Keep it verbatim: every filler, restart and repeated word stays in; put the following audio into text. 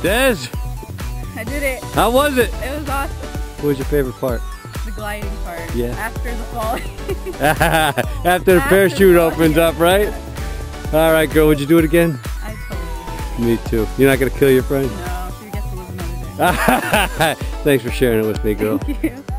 Des? I did it. How was it? It was awesome. What was your favorite part? The gliding part. Yeah. After the fall. After the parachute the opens yeah. up, right? All right, girl, would you do it again? I totally Me too. You're not gonna kill your friend? No, she gets to live another day. Thanks for sharing it with me, girl. Thank you.